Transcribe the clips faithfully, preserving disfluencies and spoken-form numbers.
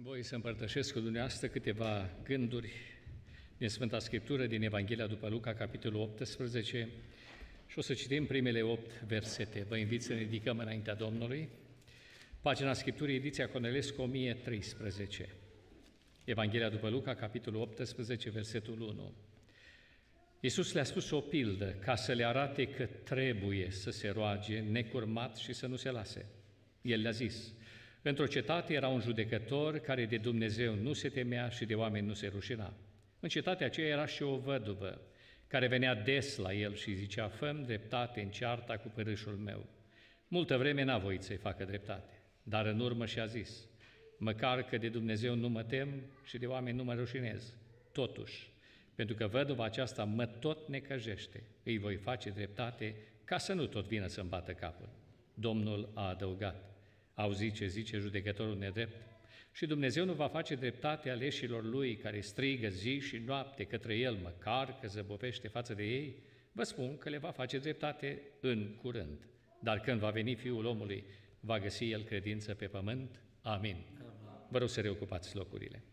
Dați-mi voie să împărtășesc cu dumneavoastră câteva gânduri din Sfânta Scriptură, din Evanghelia după Luca, capitolul optsprezece, și o să citim primele opt versete. Vă invit să ne ridicăm înaintea Domnului. Pagina Scripturii, ediția Cornelescu, o mie treisprezece. Evanghelia după Luca, capitolul optsprezece, versetul unu. Iisus le-a spus o pildă ca să le arate că trebuie să se roage necurmat și să nu se lase. El le-a zis: într-o cetate era un judecător care de Dumnezeu nu se temea și de oameni nu se rușina. În cetatea aceea era și o văduvă care venea des la el și zicea: fă-mi dreptate în cearta cu părâșul meu. Multă vreme n-a voit să-i facă dreptate, dar în urmă și-a zis: măcar că de Dumnezeu nu mă tem și de oameni nu mă rușinez. Totuși, pentru că văduva aceasta mă tot necăjește, îi voi face dreptate ca să nu tot vină să-mi bată capul. Domnul a adăugat: auzi ce zice judecătorul nedrept? Și Dumnezeu nu va face dreptate aleșilor lui care strigă zi și noapte către el, măcar că zăbovește față de ei? Vă spun că le va face dreptate în curând. Dar când va veni Fiul omului, va găsi el credință pe pământ? Amin. Vă rog să reocupați locurile.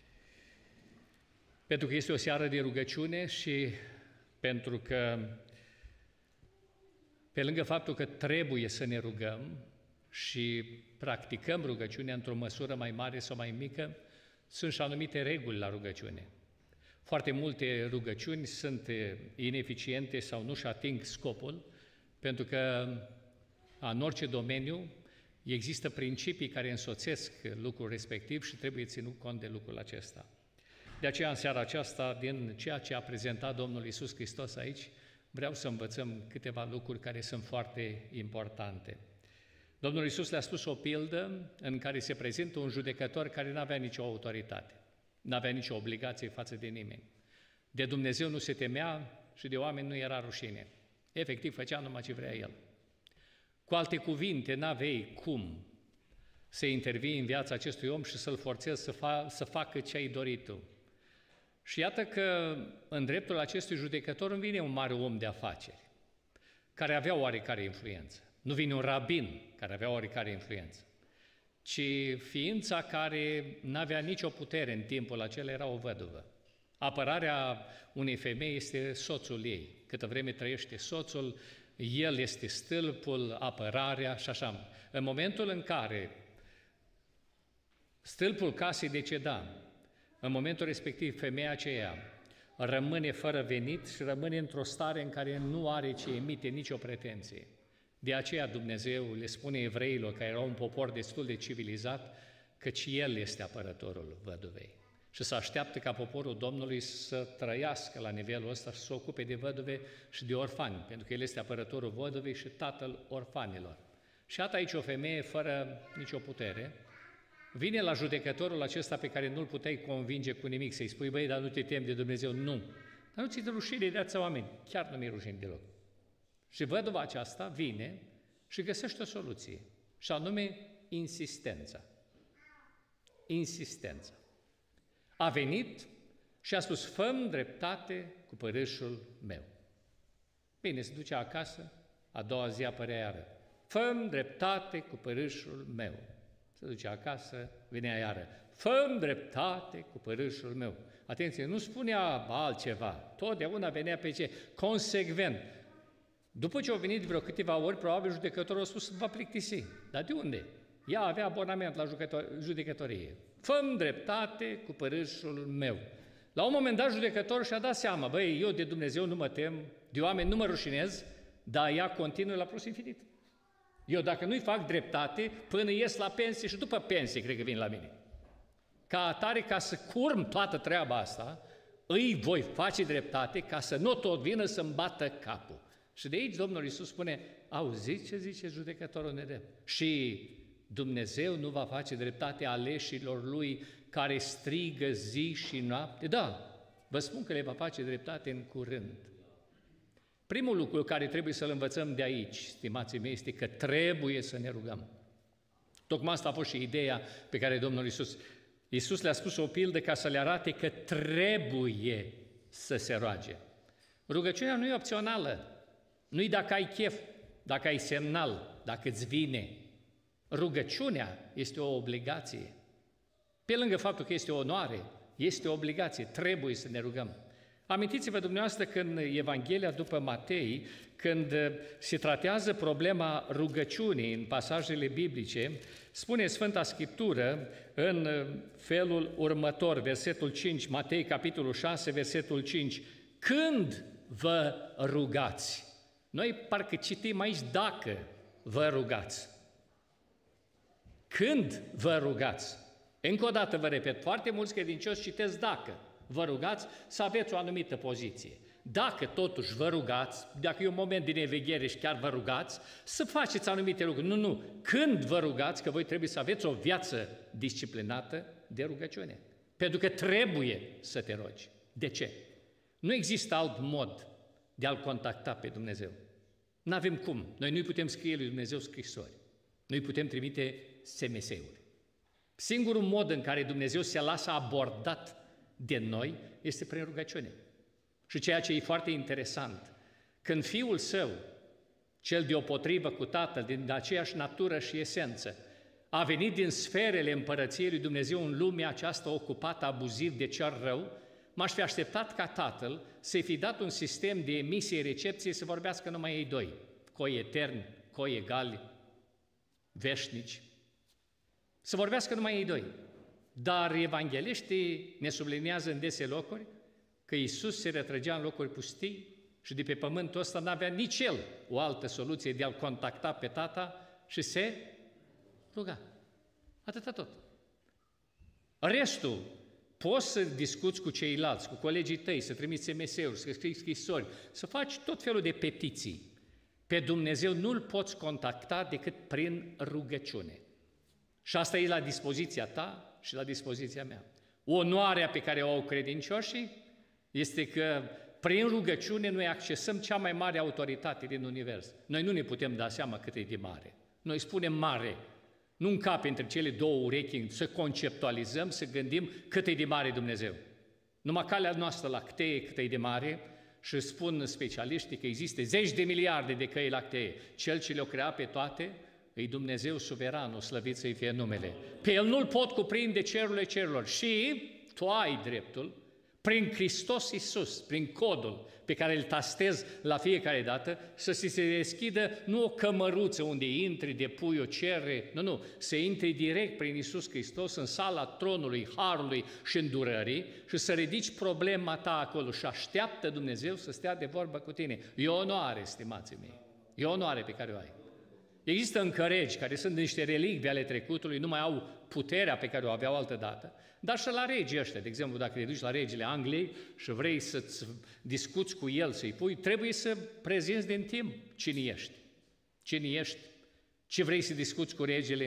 Pentru că este o seară de rugăciune și pentru că, pe lângă faptul că trebuie să ne rugăm și practicăm rugăciunea într-o măsură mai mare sau mai mică, sunt și anumite reguli la rugăciune. Foarte multe rugăciuni sunt ineficiente sau nu-și ating scopul, pentru că în orice domeniu există principii care însoțesc lucrul respectiv și trebuie ținut cont de lucrul acesta. De aceea, în seara aceasta, din ceea ce a prezentat Domnul Iisus Hristos aici, vreau să învățăm câteva lucruri care sunt foarte importante. Domnul Iisus le-a spus o pildă în care se prezintă un judecător care nu avea nicio autoritate, nu avea nicio obligație față de nimeni. De Dumnezeu nu se temea și de oameni nu era rușine. Efectiv, făcea numai ce vrea el. Cu alte cuvinte, n-avei cum să intervii în viața acestui om și să-l forțezi să, fa- să facă ce ai dorit tu. Și iată că în dreptul acestui judecător îmi vine un mare om de afaceri, care avea oarecare influență. Nu vine un rabin care avea oarecare influență, ci ființa care n-avea nicio putere în timpul acela era o văduvă. Apărarea unei femei este soțul ei. Câtă vreme trăiește soțul, el este stâlpul, apărarea și așa. În momentul în care stâlpul casei deceda, în momentul respectiv femeia aceea rămâne fără venit și rămâne într-o stare în care nu are ce emite nicio pretenție. De aceea Dumnezeu le spune evreilor, care erau un popor destul de civilizat, căci El este apărătorul văduvei. Și se așteaptă ca poporul Domnului să trăiască la nivelul ăsta și să se ocupe de văduve și de orfani, pentru că El este apărătorul văduvei și tatăl orfanilor. Și iată aici o femeie fără nicio putere, vine la judecătorul acesta pe care nu-l puteai convinge cu nimic, să-i spui: băi, dar nu te temi de Dumnezeu? Nu. Dar nu ți-e rușine de ața oameni? Chiar nu mi-e rușine deloc. Și văduva aceasta vine și găsește o soluție, și anume insistența. Insistența. A venit și a spus: fă-mi dreptate cu părâșul meu. Bine, se duce acasă, a doua zi apărea iară: fă-mi dreptate cu părâșul meu. Se duce acasă, venea iară: fă-mi dreptate cu părâșul meu. Atenție, nu spunea altceva, totdeauna venea pe ce? Consecvent. După ce au venit vreo câteva ori, probabil judecătorul a spus: va plictisi. Dar de unde? Ea avea abonament la judecătorie. Fă-mi dreptate cu părâșul meu. La un moment dat, judecătorul și-a dat seama: băi, eu de Dumnezeu nu mă tem, de oameni nu mă rușinez, dar ea continuă la plus infinit. Eu dacă nu-i fac dreptate, până ies la pensie și după pensie, cred că vin la mine. Ca atare, ca să curm toată treaba asta, îi voi face dreptate ca să nu tot vină să-mi bată capul. Și de aici Domnul Iisus spune: auziți ce zice judecătorul nedrept? Și Dumnezeu nu va face dreptate aleșilor Lui care strigă zi și noapte? Da, vă spun că le va face dreptate în curând. Primul lucru care trebuie să-l învățăm de aici, stimații mei, este că trebuie să ne rugăm. Tocmai asta a fost și ideea pe care Domnul Iisus, Iisus le-a spus o pildă ca să le arate că trebuie să se roage. Rugăciunea nu e opțională. Nu-i dacă ai chef, dacă ai semnal, dacă îți vine. Rugăciunea este o obligație. Pe lângă faptul că este o onoare, este o obligație, trebuie să ne rugăm. Amintiți-vă dumneavoastră că în Evanghelia după Matei, când se tratează problema rugăciunii în pasajele biblice, spune Sfânta Scriptură în felul următor, versetul cinci, Matei, capitolul șase, versetul cinci, când vă rugați. Noi parcă citim aici dacă vă rugați. Când vă rugați. Încă o dată vă repet, foarte mulți credincioși citesc dacă vă rugați să aveți o anumită poziție. Dacă totuși vă rugați, dacă e un moment de neveghere și chiar vă rugați, să faceți anumite lucruri. Nu, nu. Când vă rugați, că voi trebuie să aveți o viață disciplinată de rugăciune. Pentru că trebuie să te rogi. De ce? Nu există alt mod de a-L contacta pe Dumnezeu. Nu avem cum. Noi nu-i putem scrie lui Dumnezeu scrisori. Nu-i putem trimite S M S-uri. Singurul mod în care Dumnezeu se lasă abordat de noi este prin rugăciune. Și ceea ce e foarte interesant, când Fiul Său, cel deopotrivă cu Tatăl, din aceeași natură și esență, a venit din sferele împărăției lui Dumnezeu în lumea aceasta ocupată abuziv de cel rău, m-aș fi așteptat ca Tatăl să-i fi dat un sistem de emisie-recepție să vorbească numai ei doi, coi eterni, coi egali, veșnici, să vorbească numai ei doi. Dar evangheliștii ne subliniază în dese locuri că Iisus se retrăgea în locuri pustii și de pe pământul ăsta n-avea nici El o altă soluție de a-L contacta pe Tata și se ruga. Atâta tot. Restul, poți să discuți cu ceilalți, cu colegii tăi, să trimiți S M S-uri, să scrii scrisori, să faci tot felul de petiții. Pe Dumnezeu nu-L poți contacta decât prin rugăciune. Și asta e la dispoziția ta și la dispoziția mea. Onoarea pe care o au credincioșii este că prin rugăciune noi accesăm cea mai mare autoritate din univers. Noi nu ne putem da seama cât e de mare. Noi spunem mare. Nu încape între cele două urechi să conceptualizăm, să gândim cât e de mare Dumnezeu. Numai calea noastră lactee cât e de mare și spun specialiștii că există zeci de miliarde de căi lactee. Cel ce le-a creat pe toate e Dumnezeu suveranul, slăvit să-i fie numele. Pe El nu-L pot cuprinde cerurile cerurilor și tu ai dreptul, prin Hristos Iisus, prin codul pe care îl tastezi la fiecare dată, să se deschidă nu o cămăruță unde intri, depui o cerere, nu, nu, să intri direct prin Iisus Hristos în sala tronului, harului și îndurării și să ridici problema ta acolo și așteaptă Dumnezeu să stea de vorbă cu tine. E o onoare, stimații mei, e o onoare pe care o ai. Există încă regi care sunt niște relicvii ale trecutului, nu mai au puterea pe care o aveau altădată, dar și la regii ăștia, de exemplu, dacă te duci la regele Angliei și vrei să-ți discuți cu el, să-i pui, trebuie să prezinți din timp cine ești, cine ești, ce vrei să discuți cu regele,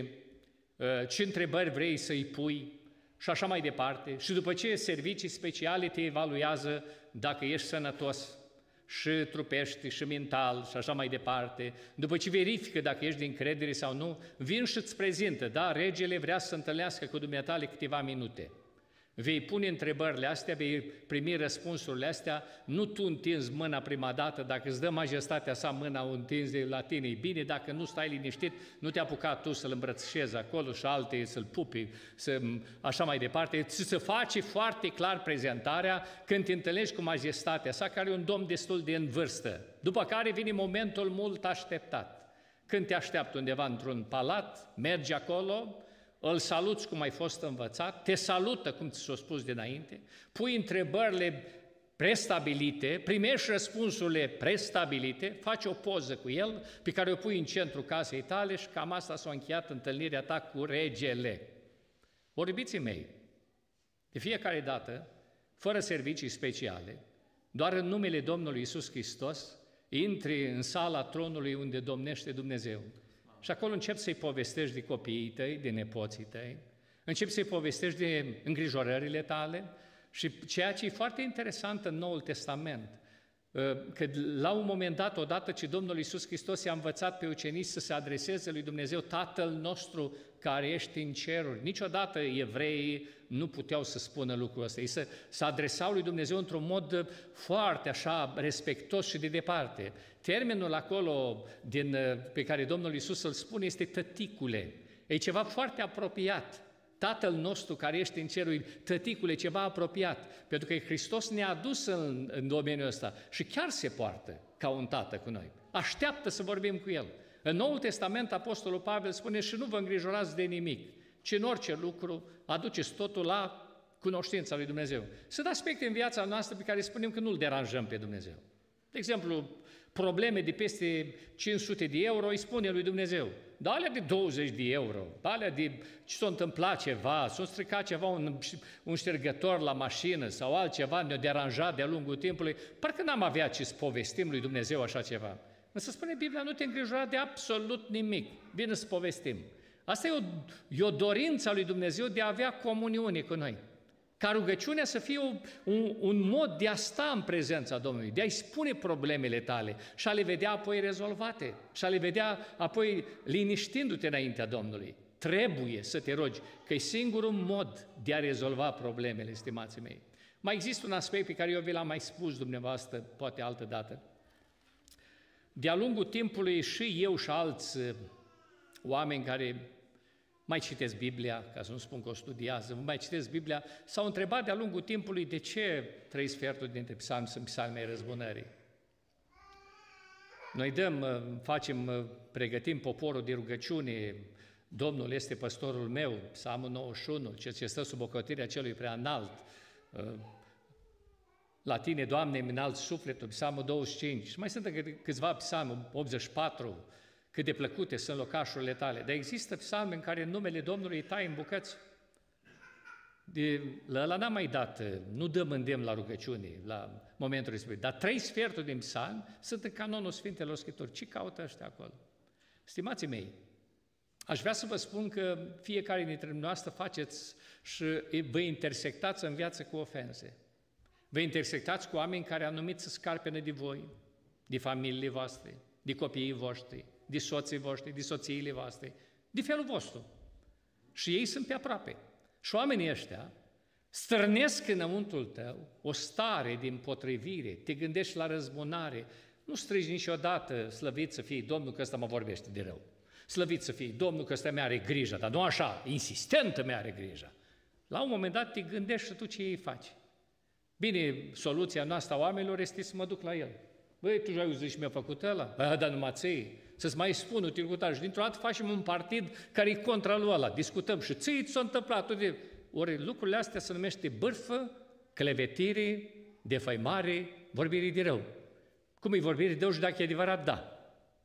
ce întrebări vrei să-i pui și așa mai departe. Și după ce servicii speciale te evaluează dacă ești sănătos, și trupești, și mental, și așa mai departe. După ce verifică dacă ești de încredere sau nu, vin și îți prezintă, da, regele vrea să se întâlnească cu dumneatale câteva minute. Vei pune întrebările astea, vei primi răspunsurile astea, nu tu întinzi mâna prima dată, dacă îți dă majestatea sa mâna, o întinzi la tine, e bine, dacă nu stai liniștit, nu te apuca tu să-l îmbrățișezi acolo și alte să-l pupi, să, așa mai departe, ți se face foarte clar prezentarea când te întâlnești cu majestatea sa, care e un domn destul de în vârstă. După care vine momentul mult așteptat. Când te așteaptă undeva într-un palat, mergi acolo, îl saluți cum ai fost învățat, te salută cum ți s-a spus dinainte, pui întrebările prestabilite, primești răspunsurile prestabilite, faci o poză cu el, pe care o pui în centrul casei tale și cam asta s-a încheiat întâlnirea ta cu regele. Ori, iubiții mei, de fiecare dată, fără servicii speciale, doar în numele Domnului Iisus Hristos, intri în sala tronului unde domnește Dumnezeu. Și acolo începi să-i povestești de copiii tăi, de nepoții tăi, începi să-i povestești de îngrijorările tale și ceea ce e foarte interesant în Noul Testament, că la un moment dat, odată ce Domnul Iisus Hristos i-a învățat pe ucenici să se adreseze lui Dumnezeu, Tatăl nostru care ești în ceruri, niciodată evreii nu puteau să spună lucrul ăsta. Ei se, se adresau lui Dumnezeu într-un mod foarte așa respectos și de departe. Termenul acolo din, pe care Domnul Iisus îl spune este tăticule. E ceva foarte apropiat Tatăl nostru care ești în cerul, tăticule, ceva apropiat, pentru că Hristos ne-a adus în, în domeniul ăsta și chiar se poartă ca un tată cu noi. Așteaptă să vorbim cu El. În Noul Testament, Apostolul Pavel spune și nu vă îngrijorați de nimic, ci în orice lucru aduceți totul la cunoștința lui Dumnezeu. Sunt aspecte în viața noastră pe care spunem că nu-L deranjăm pe Dumnezeu. De exemplu, probleme de peste cinci sute de euro, îi spune lui Dumnezeu. Dar alea de douăzeci de euro, alea de ce s-a întâmplat ceva, s-a stricat ceva, un, un ștergător la mașină sau altceva, ne-a deranjat de-a lungul timpului, parcă n-am avea ce să povestim lui Dumnezeu așa ceva. Însă spune Biblia, nu te îngrijora de absolut nimic, bine să povestim. Asta e o, e o dorință a lui Dumnezeu de a avea comuniune cu noi. Ca rugăciunea să fie un, un, un mod de a sta în prezența Domnului, de a-i spune problemele tale și a le vedea apoi rezolvate și a le vedea apoi liniștindu-te înaintea Domnului. Trebuie să te rogi, că e singurul mod de a rezolva problemele, stimații mei. Mai există un aspect pe care eu vi l-am mai spus dumneavoastră, poate altă dată. De-a lungul timpului și eu și alți oameni care mai citesc Biblia, ca să nu spun că o studiază, mai citesc Biblia, s-au întrebat de-a lungul timpului de ce trei sferturi dintre psalmi sunt psalmii răzbunării. Noi dăm, facem, pregătim poporul de rugăciune, Domnul este păstorul meu, Psalmul nouăzeci și unu, cel ce stă sub ocrotirea celui prea înalt, la tine, Doamne, îmi înalt sufletul, Psalmul douăzeci și cinci, și mai sunt câțiva psalmi, optzeci și patru, cât de plăcute sunt locașurile tale. Dar există psalmi în care numele Domnului îi tai în bucăți. De, la ăla n-am mai dat, nu dăm îndemn la rugăciune, la momentul respectiv. Dar trei sferturi din psalmi sunt în canonul Sfintelor Scripturi. Ce caută ăștia acolo? Stimații mei, aș vrea să vă spun că fiecare dintre noastre faceți și vă intersectați în viață cu ofense. Vă intersectați cu oameni care au numit să scarpene de voi, de familiile voastre, de copiii voștri, de soții voștri, de soțiile voastre, de felul vostru. Și ei sunt pe aproape. Și oamenii ăștia strânesc înăuntrul tău o stare de împotrivire, te gândești la răzbunare, nu strigi niciodată, slăvit să fie Domnul că ăsta mă vorbește de rău, slăvit să fie Domnul că ăsta mi-are grijă, dar nu așa, insistentă mi-are grijă. La un moment dat te gândești și tu ce ei faci. Bine, soluția noastră a oamenilor este să mă duc la el. Băi, tu ai zis și mi-a făcut ăla? Bă, dar numai ții, să-ți mai spun utilitatea. Și dintr-o dată facem un partid care e contra lui ăla, discutăm și ții ți s-a întâmplat. Ori lucrurile astea se numește bârfă, clevetire, defăimare, vorbire de rău. Cum e vorbire de rău și dacă e adevărat, da.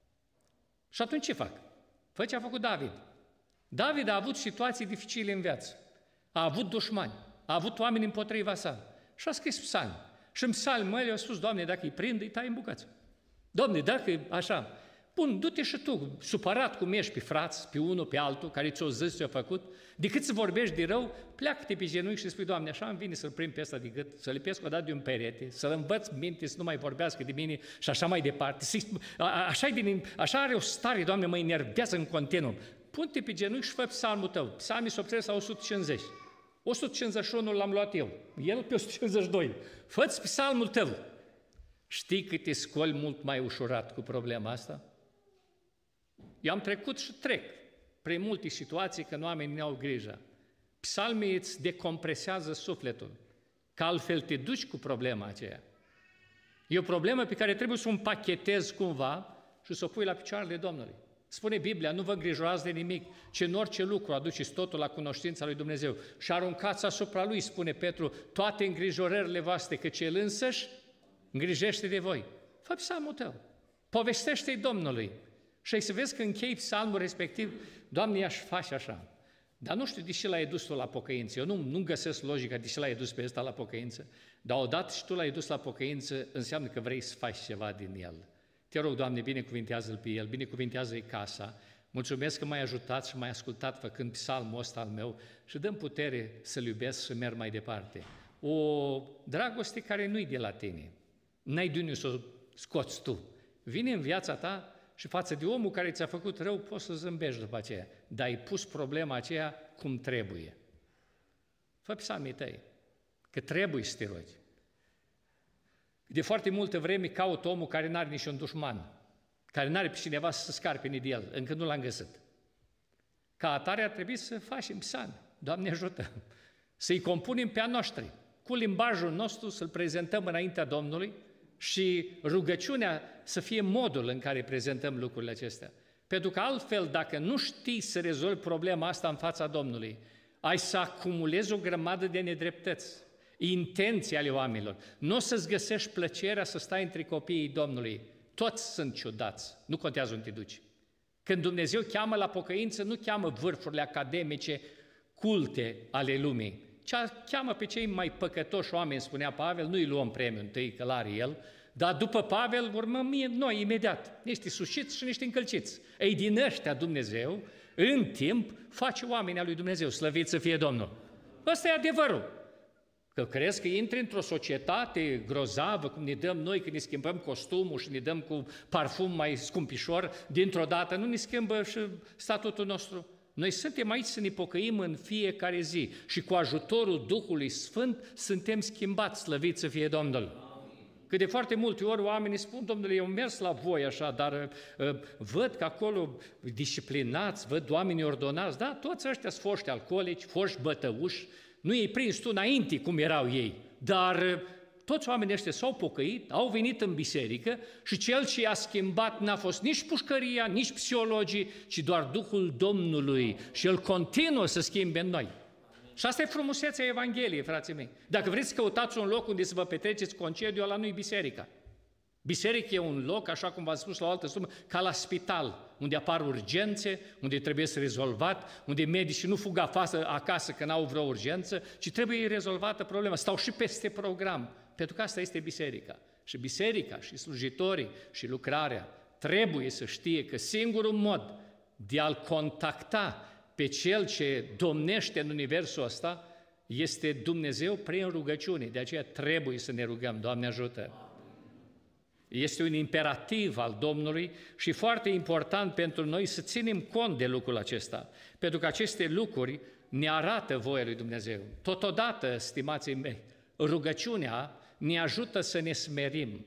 Și atunci ce fac? Fă ce a făcut David. David a avut situații dificile în viață. A avut dușmani, a avut oameni împotriva sa. Și a scris psalmi. Și în psalmi mă, le-a spus, Doamne, dacă îi prind, îi tai în bucăți. Doamne, dacă e așa, bun, du-te și tu, supărat cum ești pe frați, pe unul, pe altul, care ți-o zis, ți-o făcut, decât să vorbești de rău, pleacă-te pe genunchi și spui, Doamne, așa îmi vine să-l prind pe ăsta de gât, să-l lipesc o dată de un perete, să-l învăț minte să nu mai vorbească de mine și așa mai departe. Așa, din, așa are o stare, Doamne, mă enervează în continuu. Pune-te pe genunchi și fă psalmul tău. Psalmii se opresc la o sută cincizeci. o sută cincizeci și unu l-am luat eu, el pe o sută cincizeci și doi. Fă-ți psalmul tău. Știi că te scoli mult mai ușurat cu problema asta? Eu am trecut și trec prin multe situații când oamenii ne-au grijă. Psalmii îți decompresează sufletul, că altfel te duci cu problema aceea. E o problemă pe care trebuie să o împachetezi cumva și să o pui la picioarele Domnului. Spune Biblia, nu vă îngrijorați de nimic, ci în orice lucru aduceți totul la cunoștința lui Dumnezeu și aruncați asupra lui, spune Petru, toate îngrijorările voastre, căci El însăși îngrijește de voi. Fă psalmul tău, povestește-i Domnului și ai să vezi că închei psalmul respectiv, Doamne, i-aș face așa. Dar nu știu de ce l-ai dus tu la pocăință. Eu nu, nu găsesc logica de ce l-ai dus pe ăsta la pocăință, dar odată și tu l-ai dus la pocăință, înseamnă că vrei să faci ceva din el. Te rog, Doamne, binecuvintează-l pe el, binecuvintează-i casa. Mulțumesc că m-ai ajutat și m-ai ascultat făcând psalmul ăsta al meu și dăm putere să-l iubesc și merg mai departe. O dragoste care nu-i de la tine. N-ai de unde să o scoți tu. Vine în viața ta și față de omul care ți-a făcut rău, poți să zâmbești după aceea, dar ai pus problema aceea cum trebuie. Fă psalmii tăi, că trebuie să te rogi. De foarte multă vreme caut omul care n-are niciun dușman, care n-are pe cineva să scarpine de el, încă nu l-am găsit. Ca atare ar trebui să facem psalmi. Doamne ajută, să-i compunem pe a noștri, cu limbajul nostru să-l prezentăm înaintea Domnului și rugăciunea să fie modul în care prezentăm lucrurile acestea. Pentru că altfel, dacă nu știi să rezolvi problema asta în fața Domnului, ai să acumulezi o grămadă de nedreptăți, intenții ale oamenilor. Nu o să-ți găsești plăcerea să stai între copiii Domnului. Toți sunt ciudați, nu contează unde te duci. Când Dumnezeu cheamă la pocăință, nu cheamă vârfurile academice, culte ale lumii, ci cheamă pe cei mai păcătoși oameni, spunea Pavel, nu-i luăm premiul întâi, că l-are el, dar după Pavel urmăm noi imediat, niște sușiți și niște încălciți. Ei, din ăștia Dumnezeu, în timp, face oamenii al lui Dumnezeu, slăvit să fie Domnul. Ăsta e adevărul. Că crezi că intri într-o societate grozavă, cum ne dăm noi, când ne schimbăm costumul și ne dăm cu parfum mai scumpișor, dintr-o dată nu ne schimbă și statutul nostru. Noi suntem aici să ne pocăim în fiecare zi și cu ajutorul Duhului Sfânt suntem schimbați, slăvit să fie Domnul. Că de foarte multe ori oamenii spun, Domnule, eu am mers la voi așa, dar uh, văd că acolo disciplinați, văd oamenii ordonați, da, toți ăștia sunt foști alcoolici, foști bătăuși, nu i-ai prins tu înainte cum erau ei, dar uh, toți oamenii ăștia s-au pocăit, au venit în biserică și cel ce i-a schimbat n-a fost nici pușcăria, nici psihologii, ci doar Duhul Domnului și El continuă să schimbe în noi. Și asta e frumusețea Evangheliei, frații mei. Dacă vreți să căutați un loc unde să vă petreceți concediu, ăla nu-i biserica. Biserica e un loc, așa cum v-am spus la o altă sumă, ca la spital, unde apar urgențe, unde trebuie să rezolvat, unde medicii nu fug acasă, acasă că n-au vreo urgență, ci trebuie rezolvată problema. Stau și peste program, pentru că asta este biserica. Și biserica, și slujitorii, și lucrarea trebuie să știe că singurul mod de a-L contacta pe Cel ce domnește în universul ăsta este Dumnezeu prin rugăciune. De aceea trebuie să ne rugăm, Doamne ajută! Este un imperativ al Domnului și foarte important pentru noi să ținem cont de lucrul acesta, pentru că aceste lucruri ne arată voia lui Dumnezeu. Totodată, stimații mei, rugăciunea ne ajută să ne smerim.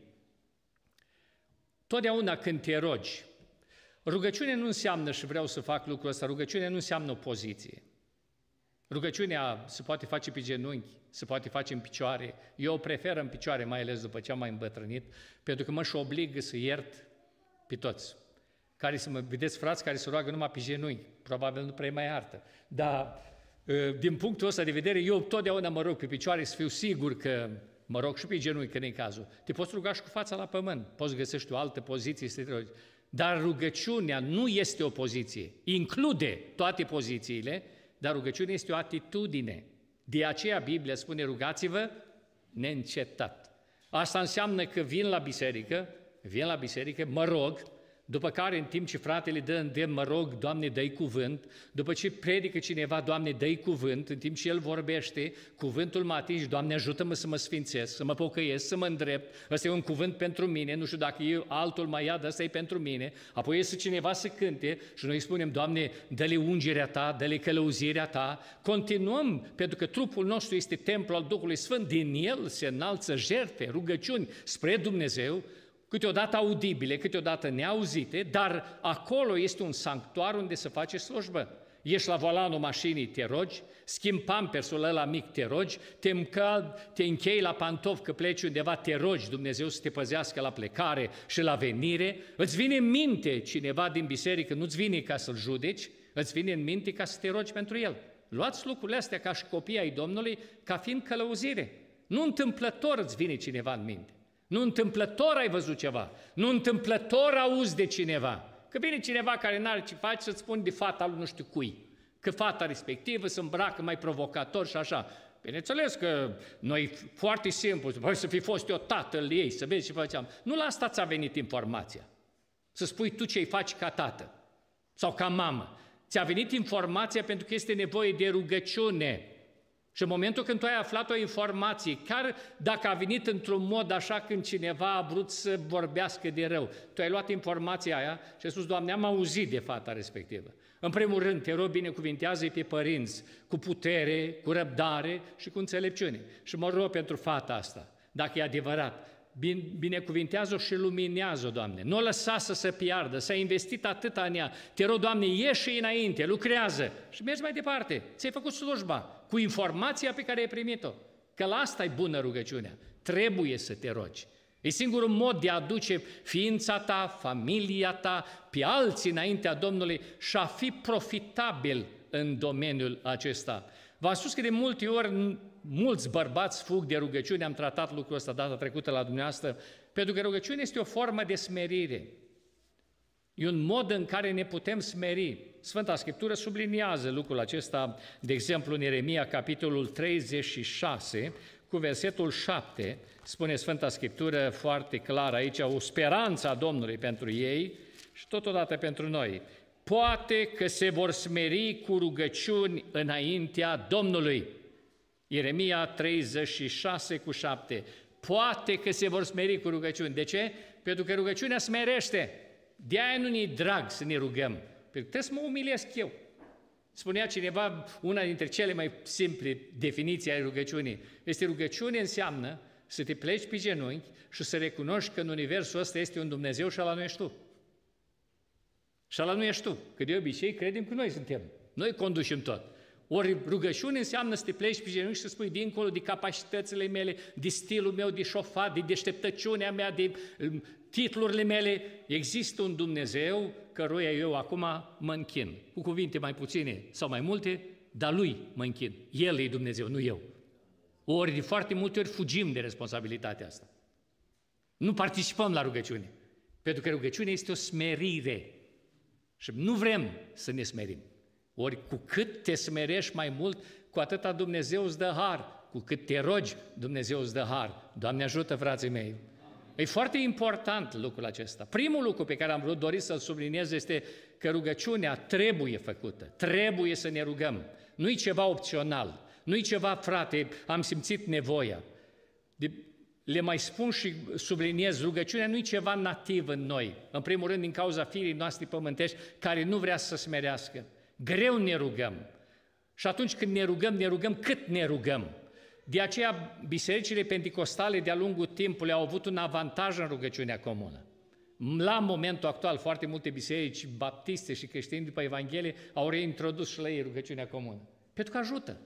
Totdeauna când te rogi, rugăciunea nu înseamnă, și vreau să fac lucrul ăsta, rugăciunea nu înseamnă o poziție. Rugăciunea se poate face pe genunchi, se poate face în picioare. Eu o prefer în picioare, mai ales după ce am mai îmbătrânit, pentru că mă și obligă să iert pe toți. Care să mă vedeți frați care se roagă numai pe genunchi, probabil nu prea mai iartă. Dar din punctul ăsta de vedere, eu totdeauna mă rog pe picioare să fiu sigur că mă rog și pe genunchi, că nu-i cazul. Te poți ruga și cu fața la pământ, poți găsești o altă poziție să te rogi. Dar rugăciunea nu este o poziție, include toate pozițiile, dar rugăciunea este o atitudine. De aceea Biblia spune, rugați-vă neîncetat. Asta înseamnă că vin la biserică, vin la biserică, mă rog, după care în timp ce fratele dă îndemn, mă rog, Doamne, dă-i cuvânt, după ce predică cineva, Doamne, dă-i cuvânt, în timp ce el vorbește, cuvântul mă atinge, Doamne, ajută-mă să mă sfințesc, să mă pocăiesc, să mă îndrept, ăsta e un cuvânt pentru mine, nu știu dacă eu altul mai ia, dar ăsta e pentru mine, apoi iese cineva să cânte și noi spunem, Doamne, dă-le ungerea Ta, dă-le călăuzirea Ta, continuăm, pentru că trupul nostru este templul al Duhului Sfânt, din el se înalță jertfe, rugăciuni spre Dumnezeu, câteodată audibile, câteodată neauzite, dar acolo este un sanctuar unde se face slujbă. Ești la volanul mașinii, te rogi, schimbi pampersul ăla mic, te rogi, te, încad, te închei la pantof că pleci undeva, te rogi, Dumnezeu să te păzească la plecare și la venire, îți vine în minte cineva din biserică, nu-ți vine ca să-l judeci, îți vine în minte ca să te rogi pentru el. Luați lucrurile astea ca și copii ai Domnului, ca fiind călăuzire. Nu întâmplător îți vine cineva în minte. Nu întâmplător ai văzut ceva, nu întâmplător auzi de cineva. Că vine cineva care n-are ce face să-ți spune de fata lui nu știu cui, că fata respectivă se îmbracă mai provocator și așa. Bineînțeles că noi foarte simplu, voi să fi fost eu tatăl ei, să vezi ce făceam. Nu la asta ți-a venit informația, să spui tu ce-i faci ca tată sau ca mamă. Ți-a venit informația pentru că este nevoie de rugăciune. Și în momentul când tu ai aflat o informație, chiar dacă a venit într-un mod așa când cineva a vrut să vorbească de rău, tu ai luat informația aia și ai spus, Doamne, am auzit de fata respectivă. În primul rând, te rog, binecuvintează-i pe părinți cu putere, cu răbdare și cu înțelepciune. Și mă rog pentru fata asta, dacă e adevărat, binecuvintează-o și luminează-o, Doamne. Nu o lăsa să se piardă, s-a investit atâta în ea. Te rog, Doamne, ieși înainte, lucrează și mergi mai departe. Ți-ai făcut slujba cu informația pe care ai primit-o. Că la asta e bună rugăciunea. Trebuie să te rogi. E singurul mod de a aduce ființa ta, familia ta, pe alții înaintea Domnului și a fi profitabil în domeniul acesta. V-am spus că de multe ori mulți bărbați fug de rugăciune, am tratat lucrul ăsta data trecută la dumneavoastră, pentru că rugăciunea este o formă de smerire. E un mod în care ne putem smeri. Sfânta Scriptură subliniază lucrul acesta, de exemplu în Ieremia, capitolul treizeci și șase, cu versetul șapte, spune Sfânta Scriptură foarte clar aici, o speranță a Domnului pentru ei și totodată pentru noi. Poate că se vor smeri cu rugăciuni înaintea Domnului. Ieremia treizeci și șase cu șapte. Poate că se vor smeri cu rugăciuni. De ce? Pentru că rugăciunea smerește. De-aia nu ne-i drag să ne rugăm. Pentru că trebuie să mă umilesc eu. Spunea cineva, una dintre cele mai simple definiții ale rugăciunii, este rugăciune înseamnă să te pleci pe genunchi și să recunoști că în universul ăsta este un Dumnezeu și ăla nu ești tu. Și ăla nu ești tu, că de obicei credem că noi suntem. Noi conducem tot. Ori rugăciune înseamnă să te pleci pe genunchi și să spui dincolo de capacitățile mele, de stilul meu de șofat, de deșteptăciunea mea, de titlurile mele. Există un Dumnezeu căruia eu acum mă închin. Cu cuvinte mai puține sau mai multe, dar Lui mă închin. El e Dumnezeu, nu eu. Ori de foarte multe ori fugim de responsabilitatea asta. Nu participăm la rugăciune. Pentru că rugăciunea este o smerire. Și nu vrem să ne smerim. Ori cu cât te smerești mai mult, cu atâta Dumnezeu îți dă har. Cu cât te rogi, Dumnezeu îți dă har. Doamne ajută, frații mei! E foarte important lucrul acesta. Primul lucru pe care am vrut dori să-l subliniez este că rugăciunea trebuie făcută. Trebuie să ne rugăm. Nu-i ceva opțional. Nu-i ceva, frate, am simțit nevoia. De, le mai spun și subliniez, rugăciunea nu-i ceva nativ în noi. În primul rând, din cauza firii noastre pământești, care nu vrea să smerească. Greu ne rugăm. Și atunci când ne rugăm, ne rugăm cât ne rugăm. De aceea, bisericile penticostale de-a lungul timpului au avut un avantaj în rugăciunea comună. La momentul actual, foarte multe biserici baptiste și creștini după Evanghelie au reintrodus și la ei rugăciunea comună. Pentru că ajută.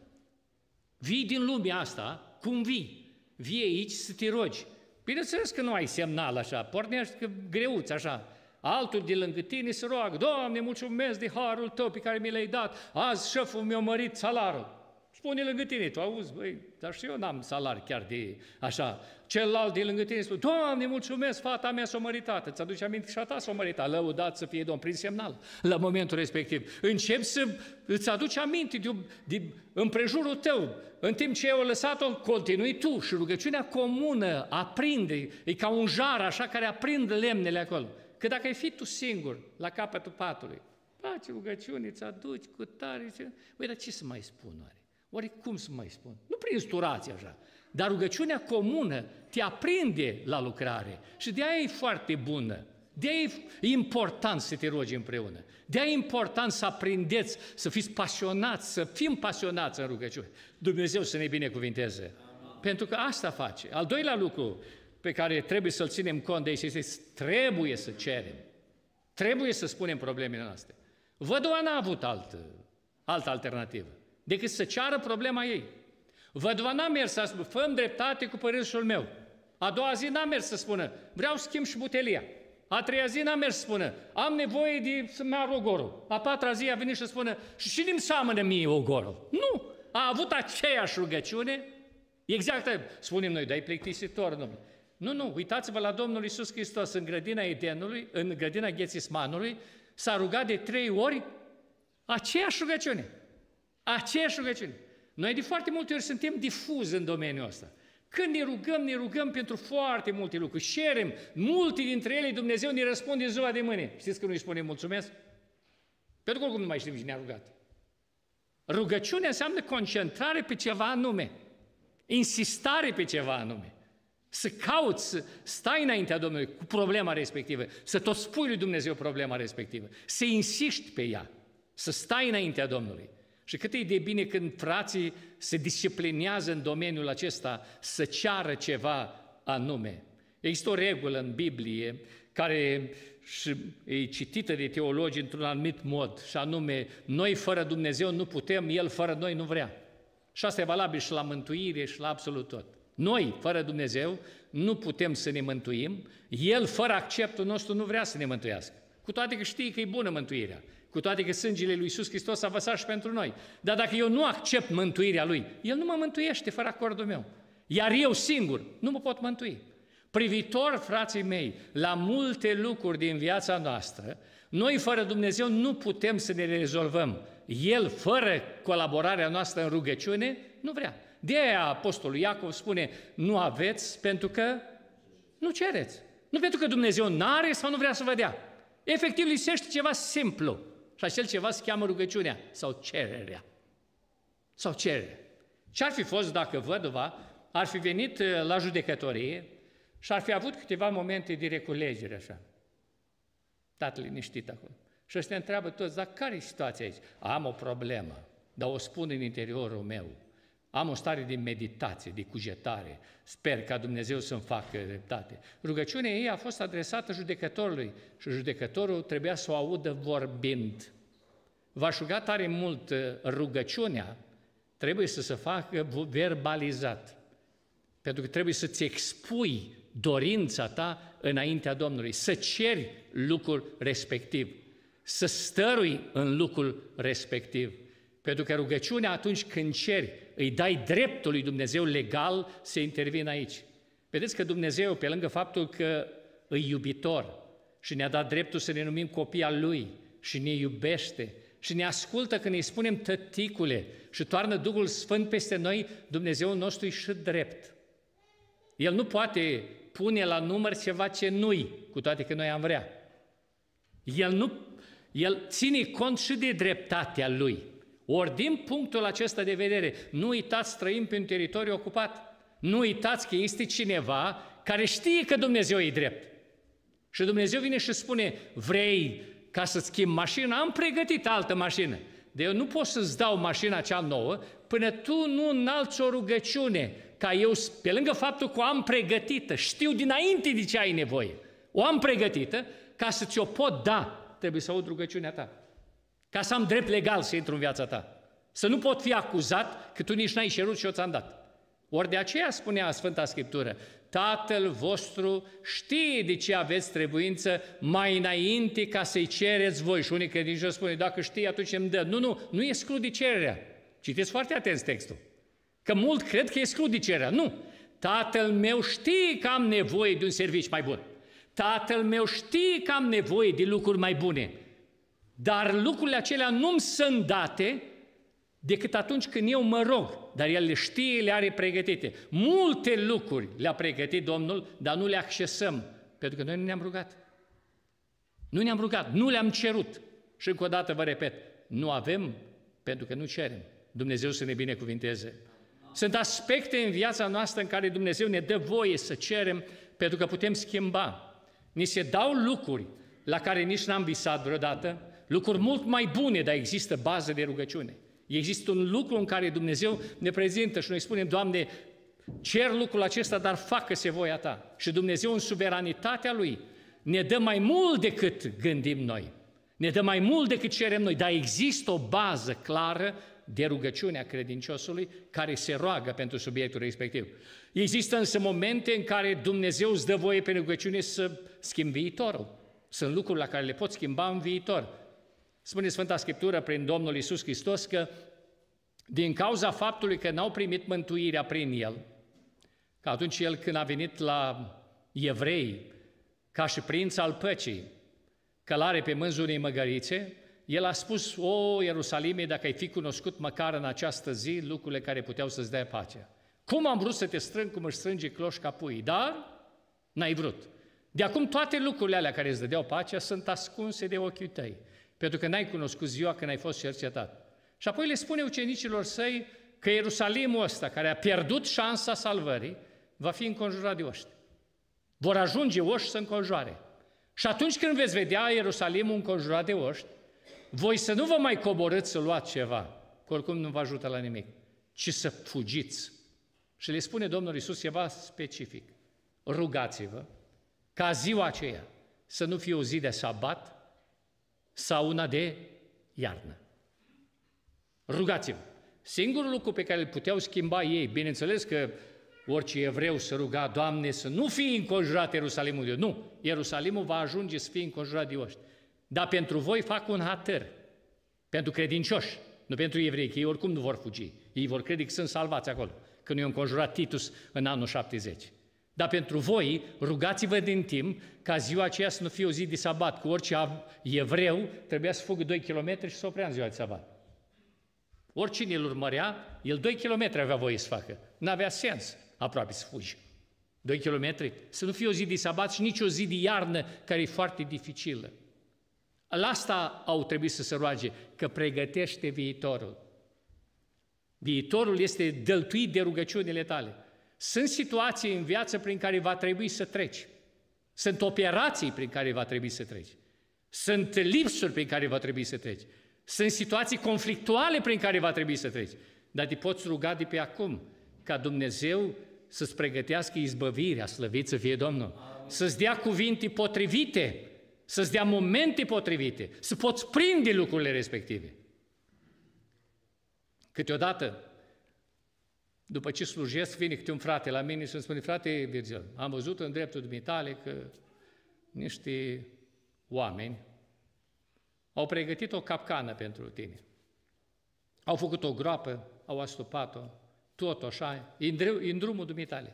Vii din lumea asta, cum vii? Vii aici să te rogi. Bineînțeles că nu ai semnal așa, pornești că greuți așa. Altul de lângă tine se roagă, Doamne, mulțumesc de harul Tău pe care mi l-ai dat, azi șeful mi-a mărit salariul. Spune lângă tine, tu auzi, băi, dar și eu n-am salari chiar de așa. Celălalt de lângă tine spune, Doamne, mulțumesc, fata mea s-a măritat, îți aduce aminte și a ta s-a măritat, lăudat să fie Domn, prin semnal, la momentul respectiv. Începi să îți aduci aminte de, de împrejurul tău, în timp ce eu lăsat-o, continui tu și rugăciunea comună aprinde, e ca un jar așa care aprinde lemnele acolo. Că dacă ai fi tu singur la capătul patului, faci rugăciune, îți aduci cu tare, băi, dar ce să mai spun oare? Oare cum să mai spun? Nu prin sturație așa, dar rugăciunea comună te aprinde la lucrare și de aia e foarte bună. De aia e important să te rogi împreună. De aia e important să aprindeți, să fiți pasionați, să fim pasionați în rugăciune. Dumnezeu să ne binecuvinteze. Amin. Pentru că asta face. Al doilea lucru pe care trebuie să-l ținem cont de aici este trebuie să cerem. Trebuie să spunem problemele noastre. Văduva n-a avut altă, altă alternativă decât să ceară problema ei. Văduva n-a mers să spună, fă-mi dreptate cu părâșul meu. A doua zi n-a mers să spună, vreau să schimb și butelia. A treia zi n-a mers să spună, am nevoie de să-mi iau ogorul. A patra zi a venit și spune, și cine îmi seamănă mie ogorul? Nu! A avut aceeași rugăciune, exact, spunem noi, dar e plictisitor, domnule. Nu, nu, uitați-vă la Domnul Iisus Hristos în grădina Edenului, în grădina Ghețismanului, s-a rugat de trei ori aceeași rugăciune. Aceeași rugăciune. Noi de foarte multe ori suntem difuzi în domeniul ăsta. Când ne rugăm, ne rugăm pentru foarte multe lucruri. Cerem, multe dintre ele Dumnezeu ne răspunde în ziua de mâine. Știți că nu îi spunem mulțumesc? Pentru că oricum nu mai știm cine a rugat. Rugăciunea înseamnă concentrare pe ceva anume, insistare pe ceva anume. Să cauți, să stai înaintea Domnului cu problema respectivă, să tot spui lui Dumnezeu problema respectivă, să insiști pe ea, să stai înaintea Domnului. Și cât e de bine când frații se disciplinează în domeniul acesta să ceară ceva anume. Există o regulă în Biblie care și e citită de teologi într-un anumit mod, și anume, noi fără Dumnezeu nu putem, El fără noi nu vrea. Și asta e valabil și la mântuire și la absolut tot. Noi, fără Dumnezeu, nu putem să ne mântuim, El, fără acceptul nostru, nu vrea să ne mântuiască. Cu toate că știe că e bună mântuirea, cu toate că sângele lui Iisus Hristos a vărsat și pentru noi. Dar dacă eu nu accept mântuirea Lui, El nu mă mântuiește fără acordul meu. Iar eu singur nu mă pot mântui. Privitor, frații mei, la multe lucruri din viața noastră, noi fără Dumnezeu nu putem să ne rezolvăm. El, fără colaborarea noastră în rugăciune, nu vrea. De aia Apostolul Iacov spune, nu aveți pentru că nu cereți. Nu pentru că Dumnezeu n-are sau nu vrea să vă dea. Efectiv, lipsește ceva simplu. Și acel ceva se cheamă rugăciunea sau cererea. Sau cererea. Ce-ar fi fost dacă văduva ar fi venit la judecătorie și ar fi avut câteva momente de reculegere așa. Tatăl liniștit acolo. Și ăștia întreabă toți, dar care e situația aici? Am o problemă, dar o spun în interiorul meu. Am o stare de meditație, de cugetare. Sper ca Dumnezeu să-mi facă dreptate. Rugăciunea ei a fost adresată judecătorului și judecătorul trebuia să o audă vorbind. V-aș ruga tare mult, rugăciunea trebuie să se facă verbalizat. Pentru că trebuie să-ți expui dorința ta înaintea Domnului, să ceri lucrul respectiv, să stărui în lucrul respectiv. Pentru că rugăciunea, atunci când ceri, îi dai dreptul lui Dumnezeu legal să intervină aici. Vedeți că Dumnezeu, pe lângă faptul că îi iubitor și ne-a dat dreptul să ne numim copii al Lui și ne iubește și ne ascultă când îi spunem tăticule și toarnă Duhul Sfânt peste noi, Dumnezeul nostru e și drept. El nu poate pune la număr ceva ce nu-i, cu toate că noi am vrea. El, nu, el ține cont și de dreptatea Lui. Ori din punctul acesta de vedere, nu uitați, trăim pe un teritoriu ocupat. Nu uitați că este cineva care știe că Dumnezeu e drept. Și Dumnezeu vine și spune, vrei ca să-ți schimbi mașina? Am pregătit altă mașină. Dar eu nu pot să-ți dau mașina cea nouă până tu nu înalți o rugăciune, ca eu, pe lângă faptul că o am pregătită, știu dinainte de ce ai nevoie, o am pregătită, ca să ți-o pot da, trebuie să aud rugăciunea ta. Ca să am drept legal să intru în viața ta. Să nu pot fi acuzat că tu nici n-ai cerut și eu ți-am dat. Ori de aceea spunea Sfânta Scriptură, Tatăl vostru știe de ce aveți trebuință mai înainte ca să-i cereți voi. Și unii credincioși spune, dacă știi, atunci îmi dă. Nu, nu, nu exclude cererea. Citiți foarte atent textul. Că mult cred că exclude cererea. Nu. Tatăl meu știe că am nevoie de un serviciu mai bun. Tatăl meu știe că am nevoie de lucruri mai bune. Dar lucrurile acelea nu-mi sunt date decât atunci când eu mă rog, dar El le știe, le are pregătite. Multe lucruri le-a pregătit Domnul, dar nu le accesăm, pentru că noi nu ne-am rugat. Nu ne-am rugat, nu le-am cerut. Și încă o dată vă repet, nu avem pentru că nu cerem. Dumnezeu să ne binecuvinteze. Sunt aspecte în viața noastră în care Dumnezeu ne dă voie să cerem, pentru că putem schimba. Ni se dau lucruri la care nici n-am visat vreodată, lucruri mult mai bune, dar există bază de rugăciune. Există un lucru în care Dumnezeu ne prezintă și noi spunem, Doamne, cer lucrul acesta, dar facă-se voia Ta. Și Dumnezeu în suveranitatea Lui ne dă mai mult decât gândim noi, ne dă mai mult decât cerem noi, dar există o bază clară de rugăciunea credinciosului care se roagă pentru subiectul respectiv. Există însă momente în care Dumnezeu îți dă voie pe rugăciune să schimbi viitorul. Sunt lucruri la care le poți schimba în viitor. Spune Sfânta Scriptură prin Domnul Iisus Hristos că din cauza faptului că n-au primit mântuirea prin El, că atunci El când a venit la evrei ca și prinț al păcii, călare pe mânzul unei măgărițe, El a spus, o, Ierusalime, dacă ai fi cunoscut măcar în această zi lucrurile care puteau să-ți dea pacea. Cum am vrut să te strâng cum își strânge cloșca puii, dar n-ai vrut. De acum toate lucrurile alea care îți dădeau pacea sunt ascunse de ochii tăi, pentru că n-ai cunoscut ziua când ai fost cercetat. Și apoi le spune ucenicilor săi că Ierusalimul ăsta, care a pierdut șansa salvării, va fi înconjurat de oști. Vor ajunge oști să înconjoare. Și atunci când veți vedea Ierusalimul înconjurat de oști, voi să nu vă mai coborâți să luați ceva, că oricum nu vă ajută la nimic, ci să fugiți. Și le spune Domnul Iisus ceva specific. rugați-vă ca ziua aceea să nu fie o zi de sabat sau una de iarnă. Rugați-vă. Singurul lucru pe care îl puteau schimba ei, bineînțeles că orice evreu să ruga, Doamne, să nu fie înconjurat Ierusalimul de oști. Nu, Ierusalimul va ajunge să fie înconjurat de oști. Dar pentru voi fac un hatăr, pentru credincioși, nu pentru evrei, că ei oricum nu vor fugi. Ei vor crede că sunt salvați acolo, că nu i-a înconjurat Titus în anul șaptezeci. Dar pentru voi, rugați-vă din timp ca ziua aceea să nu fie o zi de sabat, cu orice evreu trebuia să fugă doi kilometri și să oprea în ziua de sabat. Oricine îl urmărea, el doi kilometri avea voie să facă. N-avea sens aproape să fugi. doi kilometri, să nu fie o zi de sabat și nici o zi de iarnă care e foarte dificilă. La asta au trebuit să se roage, că pregătește viitorul. Viitorul este dăltuit de rugăciunile tale. Sunt situații în viață prin care va trebui să treci. Sunt operații prin care va trebui să treci. Sunt lipsuri prin care va trebui să treci. Sunt situații conflictuale prin care va trebui să treci. Dar te poți ruga de pe acum ca Dumnezeu să-ți pregătească izbăvirea, slăvit să fie Domnul, să-ți dea cuvinte potrivite, să-ți dea momente potrivite, să poți prinde lucrurile respective. Câteodată, după ce slujesc, vine câte un frate la mine și îmi spune: frate Virgil, am văzut în dreptul dumitale că niște oameni au pregătit o capcană pentru tine. Au făcut o groapă, au astupat-o, tot așa, e în drumul dumitale.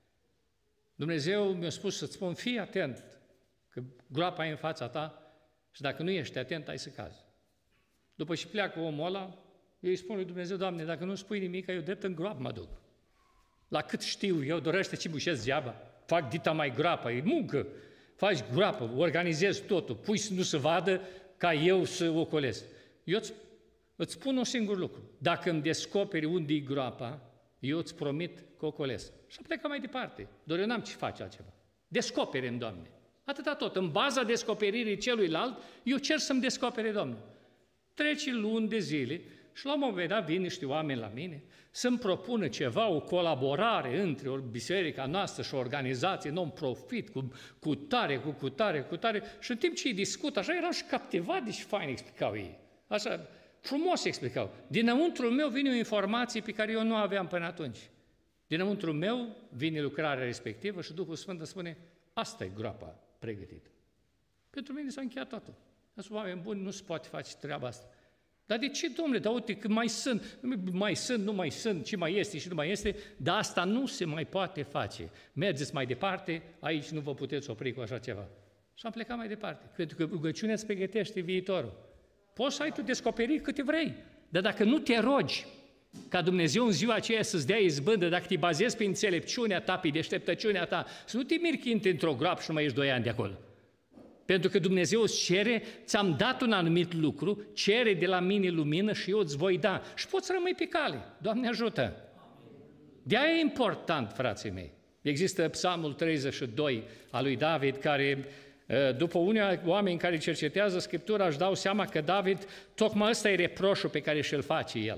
Dumnezeu mi-a spus să-ți spun: fii atent, că groapa e în fața ta și dacă nu ești atent, ai să cazi. După ce pleacă omul ăla, eu îi spun lui Dumnezeu: Doamne, dacă nu spui nimic, eu drept în groapă mă duc. La cât știu eu, dorește ce bușesc deaba, fac dita mai groapă, e muncă, faci groapă, organizezi totul, pui să nu se vadă ca eu să ocolesc. Eu îți, îți spun un singur lucru: dacă îmi descoperi unde e groapa, eu îți promit că ocolesc. Și plecă mai departe, doar eu n-am ce face altceva. Descoperi-mi, Doamne. Atâta tot. În baza descoperirii celuilalt, eu cer să-mi descopere Domnul. Trece luni de zile și la un moment dat vin niște oameni la mine să-mi propună ceva, o colaborare între o biserica noastră și o organizație non-profit, cu, cu tare, cu, cu tare, cu tare. Și în timp ce ei discută, așa erau și captivat de și fain explicau ei. Așa, frumos explicau. Dinăuntru meu vine o informație pe care eu nu aveam până atunci. Dinăuntru meu vine lucrarea respectivă și Duhul Sfânt îmi spune: asta e groapa pregătită. Pentru mine s-a încheiat totul. Sunt oameni buni, nu se poate face treaba asta. Dar de ce, domnule? Dar uite că mai sunt, mai sunt, nu mai sunt, ce mai este și nu mai este, dar asta nu se mai poate face. Mergeți mai departe, aici nu vă puteți opri cu așa ceva. Și am plecat mai departe, pentru că rugăciunea îți pregătește viitorul. Poți să ai tu descoperiri câte vrei, dar dacă nu te rogi ca Dumnezeu în ziua aceea să-ți dea izbândă, dacă te bazezi pe înțelepciunea ta, pe deșteptăciunea ta, să nu te miri că intri într-o groapă și nu mai ești doi ani de acolo. Pentru că Dumnezeu îți cere, ți-am dat un anumit lucru, cere de la mine lumină și eu îți voi da. Și poți să rămâi pe cale. Doamne ajută! De-aia e important, frații mei. Există Psalmul treizeci și doi al lui David, care, după unii oameni care cercetează Scriptura, își dau seama că David, tocmai ăsta e reproșul pe care și-l face el.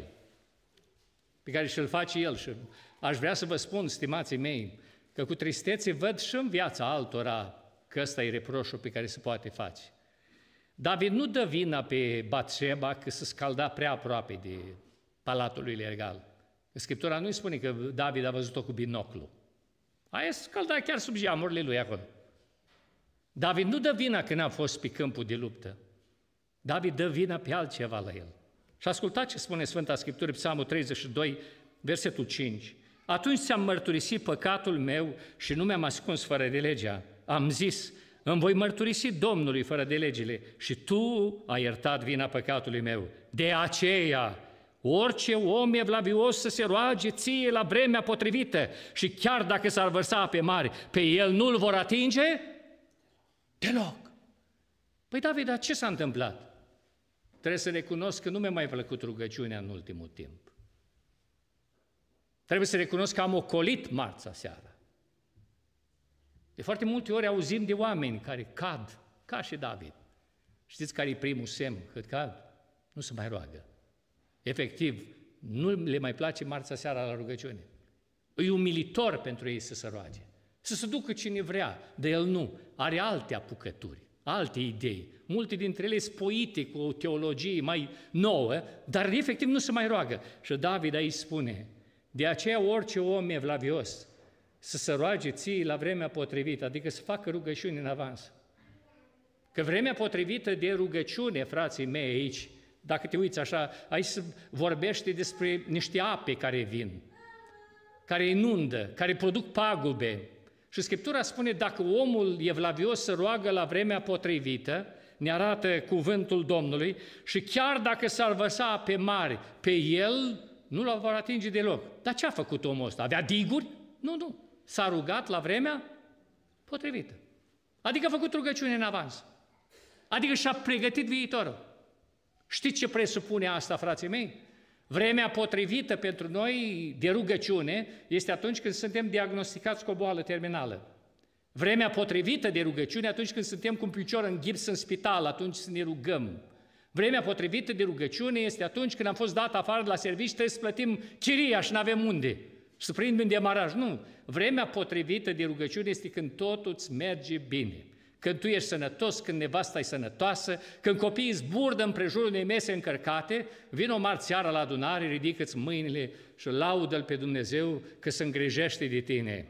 Pe care și-l face el. Și aș vrea să vă spun, stimații mei, că cu tristețe văd și în viața altora că ăsta e reproșul pe care se poate face. David nu dă vina pe Batșeba că se scalda prea aproape de palatul lui regal. Scriptura nu-i spune că David a văzut-o cu binoclu. Aia se scalda chiar sub geamurile lui acolo. David nu dă vina că n-a fost pe câmpul de luptă. David dă vina pe altceva la el. Și ascultați ce spune Sfânta Scriptură, Psalmul treizeci și doi, versetul cinci. Atunci ți-am mărturisit păcatul meu și nu mi-am ascuns fără de legea. Am zis: îmi voi mărturisi Domnului fără de legile și Tu ai iertat vina păcatului meu. De aceea, orice om evlavios să se roage ție la vremea potrivită și chiar dacă s-ar vărsa ape mari, pe el nu-l vor atinge deloc. Păi David, dar ce s-a întâmplat? Trebuie să recunosc că nu mi-a mai plăcut rugăciunea în ultimul timp. Trebuie să recunosc că am ocolit marța seara. De foarte multe ori auzim de oameni care cad, ca și David. Știți care e primul semn că cad? Nu se mai roagă. Efectiv, nu le mai place marța seara la rugăciune. E umilitor pentru ei să se roage. să se ducă cine vrea, dar el nu, are alte apucături, alte idei. Multe dintre ele sunt poite cu o teologie mai nouă, dar efectiv nu se mai roagă. Și David aici spune, de aceea orice om evlavios să se roage ție la vremea potrivită, adică să facă rugăciuni în avans. Că vremea potrivită de rugăciune, frații mei, aici, dacă te uiți așa, aici se vorbește despre niște ape care vin, care inundă, care produc pagube. Și Scriptura spune, dacă omul evlavios se roagă la vremea potrivită, ne arată cuvântul Domnului, și chiar dacă s-ar vărsa pe mari, pe el nu l vor atinge deloc. Dar ce a făcut omul ăsta? Avea diguri? Nu, nu. S-a rugat la vremea potrivită. Adică a făcut rugăciune în avans. Adică și-a pregătit viitorul. Știți ce presupune asta, frații mei? Vremea potrivită pentru noi de rugăciune este atunci când suntem diagnosticați cu o boală terminală. Vremea potrivită de rugăciune atunci când suntem cu un picior în gips în spital, atunci să ne rugăm. Vremea potrivită de rugăciune este atunci când am fost dat afară de la serviciu, trebuie să plătim chiria și nu avem unde. Să prindem demaraj. Nu. Vremea potrivită de rugăciune este când totul îți merge bine. Când tu ești sănătos, când nevasta e sănătoasă, când copiii zburdă împrejurul unei mese încărcate, vin o marțiară la adunare, ridică-ți mâinile și laudă-L pe Dumnezeu că se îngrijește de tine.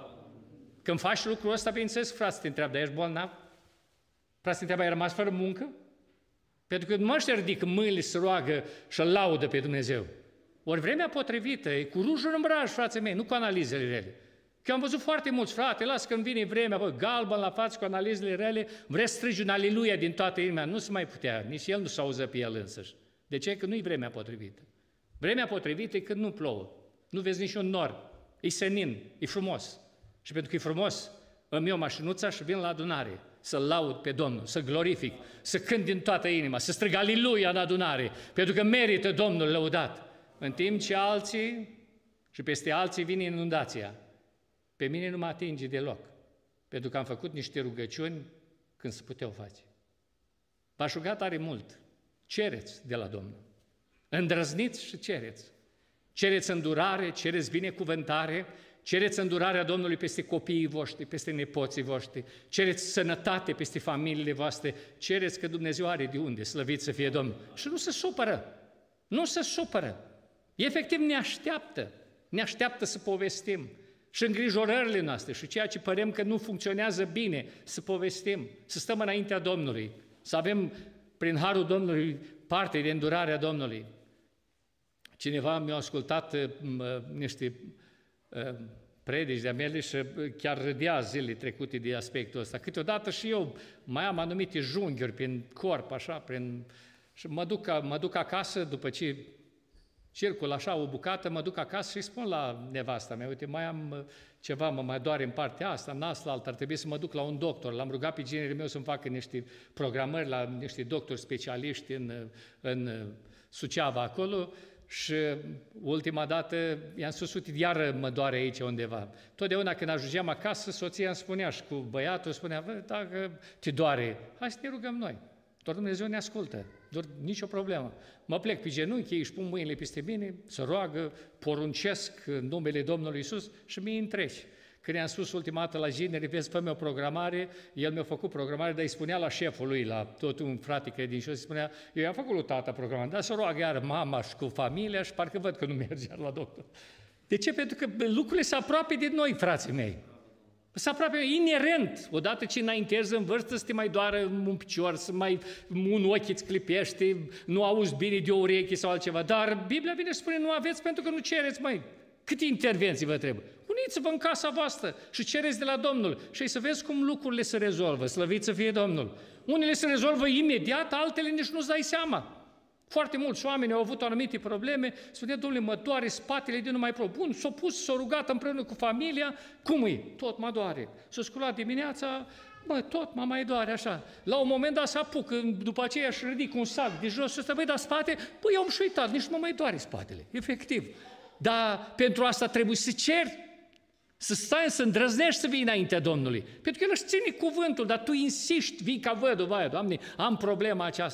Când faci lucrul ăsta, bineînțeles, frate, te întreabă, dar ești bolnav? Frate, te întreabă, ai rămas fără muncă? Pentru că nu ăștia ridică mâinile, se roagă și îl laudă pe Dumnezeu. Ori vremea potrivită e cu rujul în braj, frații mei, nu cu analizele rele. Că am văzut foarte mulți, frate, lasă când vine vremea, bă, galben la față cu analizele rele, vrea să strigi un aleluia din toată inima. Nu se mai putea, nici el nu se auză pe el însăși. De ce? Că nu e vremea potrivită. Vremea potrivită e când nu plouă, nu vezi niciun nor, e senin, e frumos. Și pentru că e frumos, îmi iau mașinuța și vin la adunare să-L laud pe Domnul, să glorific, să cânt din toată inima, să strig aleluia în adunare, pentru că merită Domnul lăudat. În timp ce alții și peste alții vine inundația, pe mine nu mă atinge deloc, pentru că am făcut niște rugăciuni când se puteau face. V-aș ruga tare mult, cereți de la Domnul, îndrăzniți și cereți. Cereți îndurare, cereți binecuvântare, cereți îndurarea Domnului peste copiii voștri, peste nepoții voștri, cereți sănătate peste familiile voastre, cereți că Dumnezeu are de unde, slăvit să fie Domnul. Și nu se supără, nu se supără. Efectiv ne așteaptă, ne așteaptă să povestim și îngrijorările noastre și ceea ce părem că nu funcționează bine, să povestim, să stăm înaintea Domnului, să avem prin harul Domnului parte de îndurarea Domnului. Cineva mi-a ascultat uh, niște uh, predici de-a mele și chiar râdea zilele trecute de aspectul ăsta. Câteodată și eu mai am anumite junghiuri prin corp, așa, prin... și mă duc, mă duc acasă după ce circul așa o bucată, mă duc acasă și spun la nevasta mea, uite, mai am ceva, mă mai doare în partea asta, în asta, altă, ar trebui să mă duc la un doctor. L-am rugat pe ginerul meu să-mi facă niște programări la niște doctori specialiști în, în Suceava acolo și ultima dată i-am spus, uite, iară mă doare aici undeva. Totdeauna când ajungeam acasă, soția îmi spunea și cu băiatul spunea, bă, dacă te doare, hai să ne rugăm noi. Doar Dumnezeu ne ascultă, doar nicio problemă. Mă plec pe genunchi, ei își pun mâinile peste mine, să roagă, poruncesc în numele Domnului Iisus și mi-i întreci. Când i-am spus ultima dată la gineri, vezi, fă-mi o programare, el mi-a făcut programare, dar îi spunea la șeful lui, la tot un frate credincios, îi spunea, eu i-am făcut lui tata programare, dar să roagă iar mama și cu familia și parcă văd că nu merge la doctor. De ce? Pentru că lucrurile se apropie de noi, frații mei. Se apropie inerent. Odată ce înaintezi în vârstă, să te mai doară un picior, să mai un ochi îți clipește, nu auzi bine de o ureche sau altceva. Dar Biblia vine și spune, nu aveți pentru că nu cereți, măi. Câte intervenții vă trebuie? Uniți-vă în casa voastră și cereți de la Domnul și să vezi cum lucrurile se rezolvă, slăvit să fie Domnul. Unele se rezolvă imediat, altele nici nu-ți dai seama. Foarte mulți oameni au avut anumite probleme, spunea, Domnule, mă doare spatele de nu mai pro. Bun, s-au pus, s-au rugat împreună cu familia, cum e? Tot mă doare. S-a sculat dimineața, mă, tot mă mai doare așa. La un moment dat se apucă, după aceea își ridic un sac de jos și ăsta, băi, dar spate, păi, eu am și uitat, nici nu mă mai doare spatele, efectiv. Dar pentru asta trebuie să ceri, să stai, să îndrăznești să vii înaintea Domnului. Pentru că El își ține cuvântul, dar tu insiști, vii ca văduva aia, Doamne, am problema aceasta.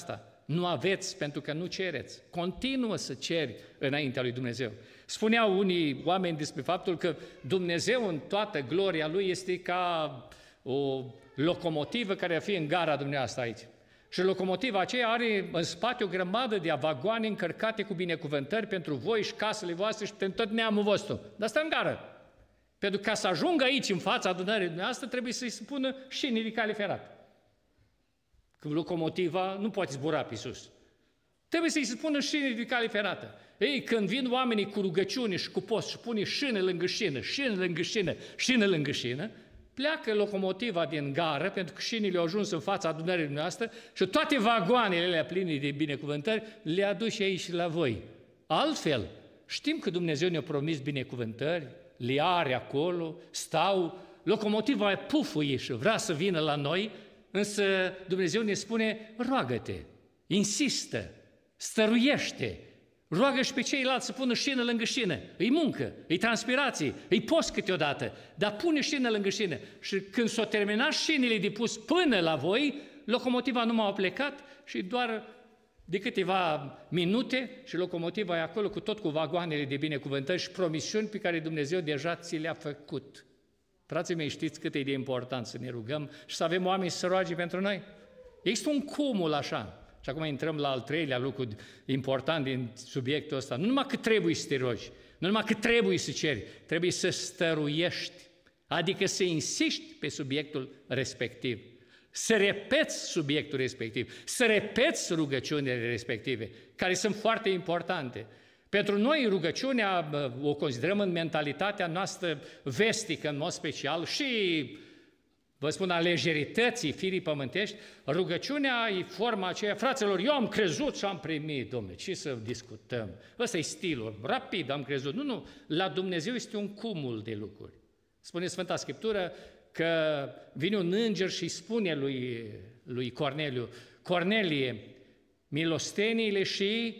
Nu aveți pentru că nu cereți. Continuă să ceri înaintea lui Dumnezeu. Spuneau unii oameni despre faptul că Dumnezeu în toată gloria Lui este ca o locomotivă care ar fi în gara dumneavoastră aici. Și locomotiva aceea are în spate o grămadă de vagoane încărcate cu binecuvântări pentru voi și casele voastre și pentru tot neamul vostru. Dar stă în gară. Pentru ca să ajungă aici, în fața adunării dumneavoastră, trebuie să-i se pună șinii de cale ferată. Că locomotiva nu poate zbura pe sus. Trebuie să-i se pună șinii de cale ferată. Ei, când vin oamenii cu rugăciune și cu post și pune șină lângă șină, șină lângă șină, șină lângă șină, pleacă locomotiva din gară, pentru că șinile au ajuns în fața adunării noastre și toate vagoanele alea pline de binecuvântări le aduce aici la voi. Altfel, știm că Dumnezeu ne-a promis binecuvântări, le are acolo, stau, locomotiva pufuie și vrea să vină la noi, însă Dumnezeu ne spune, roagă-te, insistă, stăruiește, roagă și pe ceilalți să pună șină lângă șină. Îi muncă, îi transpirație, îi post câteodată, dar pune șină lângă șină. Și când s-au terminat șinile de pus până la voi, locomotiva nu m-a plecat și doar de câteva minute și locomotiva e acolo cu tot cu vagoanele de binecuvântări și promisiuni pe care Dumnezeu deja ți le-a făcut. Frații mei, știți cât e de important să ne rugăm și să avem oameni să roage pentru noi? Există un cumul așa. Și acum intrăm la al treilea lucru important din subiectul ăsta. Nu numai că trebuie să te rogi, nu numai că trebuie să ceri, trebuie să stăruiești, adică să insiști pe subiectul respectiv, să repeți subiectul respectiv, să repeți rugăciunile respective, care sunt foarte importante. Pentru noi rugăciunea o considerăm în mentalitatea noastră vestică, în mod special, și vă spun, a lejerității firii pământești, rugăciunea e forma aceea, fraților, eu am crezut și am primit, Domnule, ce să discutăm? Ăsta e stilul, rapid am crezut. Nu, nu, la Dumnezeu este un cumul de lucruri. Spune Sfânta Scriptură că vine un înger și spune lui, lui Corneliu, Cornelie, milosteniile și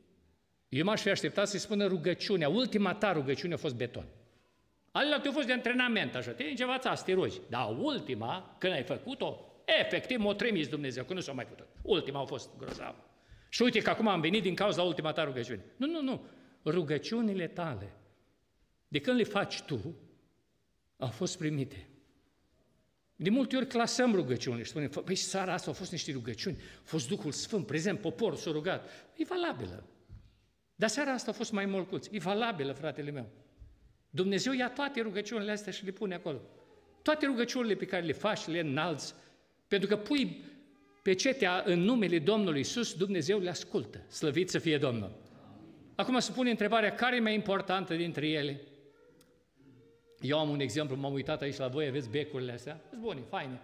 eu m-aș fi așteptat să-i spună rugăciunea, ultima ta rugăciune a fost beton. Alea te-au fost de antrenament, așa, te-ai învățat să te rogi. Dar ultima, când ai făcut-o, efectiv m-a trimis Dumnezeu, că nu s-a mai putut. Ultima a fost grozavă. Și uite că acum am venit din cauza ultima ta rugăciune. Nu, nu, nu. Rugăciunile tale, de când le faci tu, au fost primite. De multe ori clasăm rugăciunile și spunem, păi seara asta au fost niște rugăciuni, a fost Duhul Sfânt, prezent, poporul s-a rugat. E valabilă. Dar seara asta a fost mai mulcuți. E valabilă, fratele meu. Dumnezeu ia toate rugăciunile astea și le pune acolo. Toate rugăciunile pe care le faci, le înalți, pentru că pui pecetea în numele Domnului Iisus, Dumnezeu le ascultă. Slăvit să fie Domnul. Acum se pune întrebarea, care e mai importantă dintre ele? Eu am un exemplu, m-am uitat aici la voi, aveți becurile astea? Sunt bune, faine.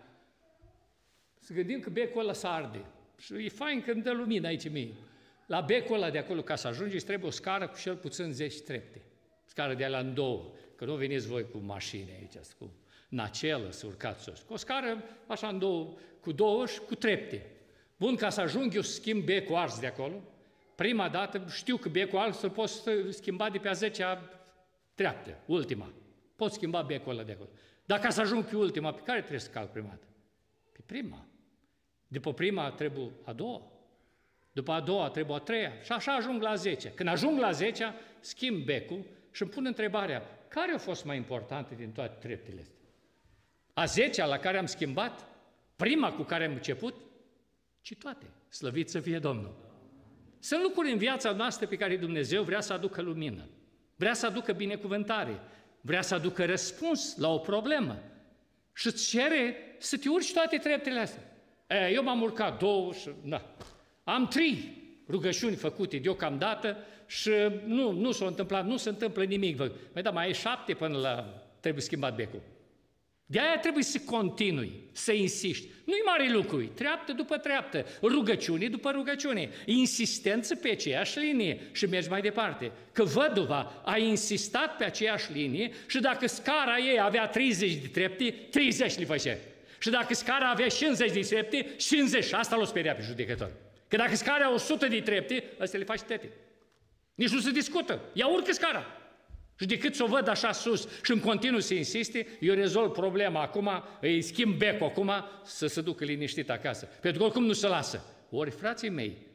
Să gândim că becul ăla se arde. Și e fain când dă lumină aici mie. La becul ăla de acolo, ca să ajungeți, trebuie o scară cu cel puțin zece trepte. Scară de alea în două, că nu veniți voi cu mașini aici, cu nacelă să urcați sus. Cu o scară așa în două, cu două și cu trepte. Bun, ca să ajung eu să schimb becul ars de acolo, prima dată știu că becul ars îl pot schimba de pe a zecea treaptă, ultima. Pot schimba becul ăla de acolo. Dar ca să ajung pe ultima, pe care trebuie să calc prima dată? Pe prima. După prima trebuie a doua. După a doua trebuie a treia. Și așa ajung la zece. Când ajung la zecea, schimb becul și îmi pun întrebarea, care a fost mai importantă din toate treptele astea? A zecea la care am schimbat? Prima cu care am început? Ci toate. Slăvit să fie Domnul. Sunt lucruri în viața noastră pe care Dumnezeu vrea să aducă lumină. Vrea să aducă binecuvântare. Vrea să aducă răspuns la o problemă. Și îți cere să te urci toate treptele astea. E, eu m-am urcat două și... Da. Am trei rugăciuni făcute deocamdată și nu, nu s-a întâmplat, nu se întâmplă nimic. Mai da, mai e șapte până la trebuie schimbat becul. De aia trebuie să continui, să insiști. Nu-i mare lucru, treaptă după treaptă, rugăciune după rugăciune, insistență pe aceeași linie și mergi mai departe. Că văduva a insistat pe aceeași linie și dacă scara ei avea treizeci de trepte, treizeci le făcea. Și dacă scara avea cincizeci de trepte, cincizeci, asta l-o speria pe judecător. Că dacă scara are o sută de trepte, ăstea le faci tete. Nici nu se discută. Ea urcă scara. Și decât să o văd așa sus și în continuu să insiste, eu rezolv problema acum, îi schimb becul acum, să se ducă liniștit acasă. Pentru că oricum nu se lasă. Ori, frații mei,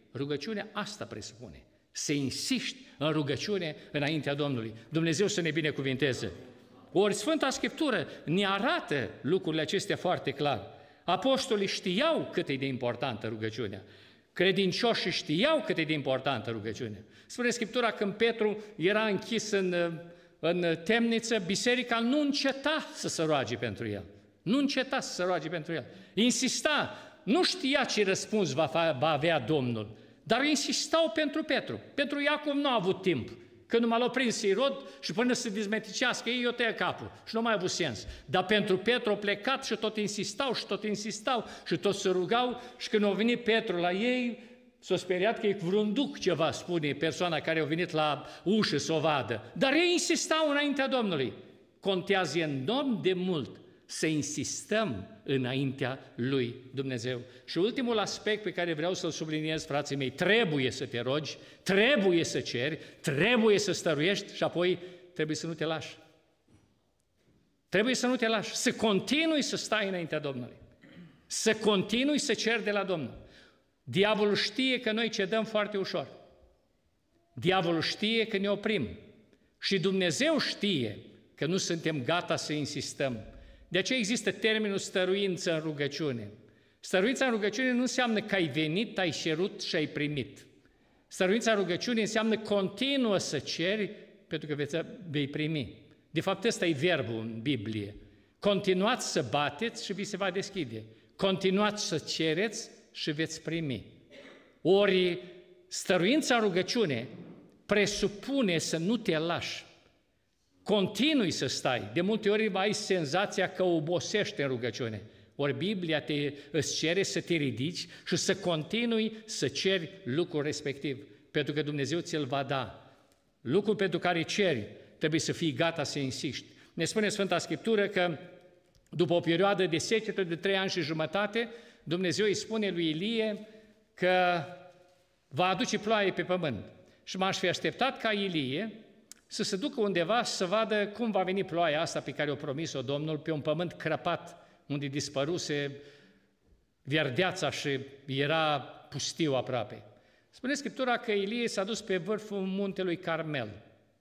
Rugăciunea asta presupune. Să insiști în rugăciune înaintea Domnului. Dumnezeu să ne binecuvinteze. Ori Sfânta Scriptură ne arată lucrurile acestea foarte clar. Apostolii știau cât e de importantă rugăciunea. Credincioșii știau cât e de importantă rugăciunea. Spune Scriptura, când Petru era închis în, în temniță, biserica nu înceta să se roage pentru el. Nu înceta să se roage pentru el. Insista, nu știa ce răspuns va, fa, va avea Domnul, dar insistau pentru Petru. Pentru Iacov nu a avut timp. Când numai l-a prins Irod și până să dezmeticească ei, o tăia capul și nu mai a avut sens. Dar pentru Petru a plecat și tot insistau și tot insistau și tot se rugau și când a venit Petru la ei, s-a speriat că e vreun duc ceva, spune persoana care a venit la ușă să o vadă. Dar ei insistau înaintea Domnului. Contează enorm de mult să insistăm înaintea lui Dumnezeu. Și ultimul aspect pe care vreau să-l subliniez, frații mei, trebuie să te rogi, trebuie să ceri, trebuie să stăruiești și apoi trebuie să nu te lași. Trebuie să nu te lași, să continui să stai înaintea Domnului, să continui să ceri de la Domnul. Diavolul știe că noi cedăm foarte ușor. Diavolul știe că ne oprim. Și Dumnezeu știe că nu suntem gata să insistăm. De aceea există termenul stăruință în rugăciune. Stăruința în rugăciune nu înseamnă că ai venit, ai cerut și ai primit. Stăruința în rugăciune înseamnă continuă să ceri pentru că vei primi. De fapt, ăsta e verbul în Biblie. Continuați să bateți și vi se va deschide. Continuați să cereți și veți primi. Ori stăruința în rugăciune presupune să nu te lași. Continui să stai. De multe ori ai senzația că obosești în rugăciune. Ori Biblia te, îți cere să te ridici și să continui să ceri lucrul respectiv, pentru că Dumnezeu ți-l va da. Lucrul pentru care ceri, trebuie să fii gata să insiști. Ne spune Sfânta Scriptură că după o perioadă de secetă de trei ani și jumătate, Dumnezeu îi spune lui Ilie că va aduce ploaie pe pământ. Și m-aș fi așteptat ca Ilie să se ducă undeva să vadă cum va veni ploaia asta pe care o promis-o Domnul pe un pământ crăpat, unde dispăruse verdeața și era pustiu aproape. Spune Scriptura că Ilie s-a dus pe vârful muntelui Carmel.